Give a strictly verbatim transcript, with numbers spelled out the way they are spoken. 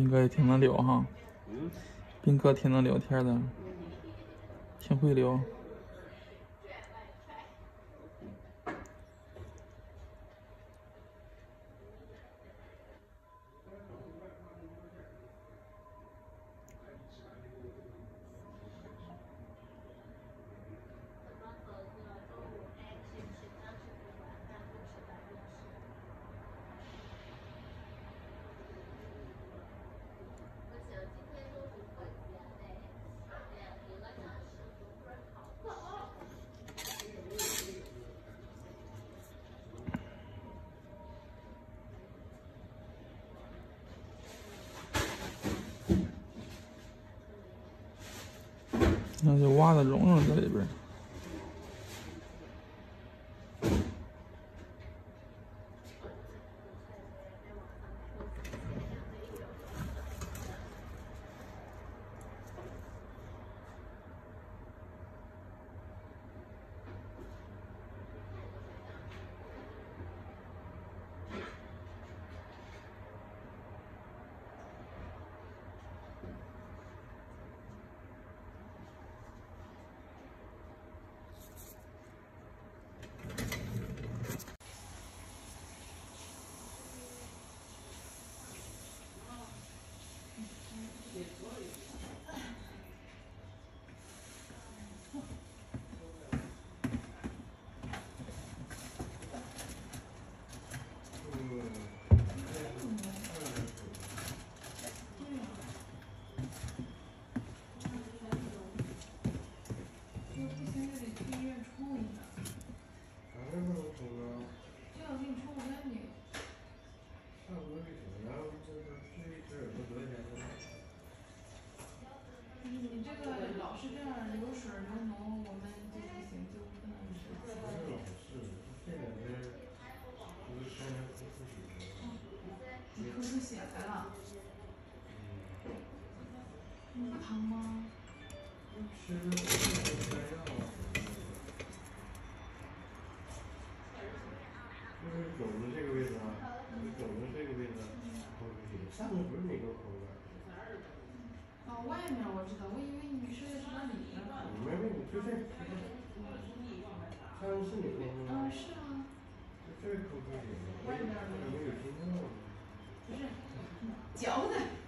斌哥也挺能聊哈， 嗯， 斌哥挺能聊天的，挺会聊。那就挖的蓉蓉在里边。 你这个老是这样流水流脓，我们就不行，就不能是。你咳出血来了？你不疼吗？ 吃的不太药。就是肿的这个位置啊，肿的这个位置抠出血，上面不是哪个抠的？ 哦，外面我知道，我以为你说的是往里边抠。 没没，你就这，上面是哪个抠的？ 嗯，是啊。 就这抠出血， 外边怎么有心跳呢？ 不是，嚼的。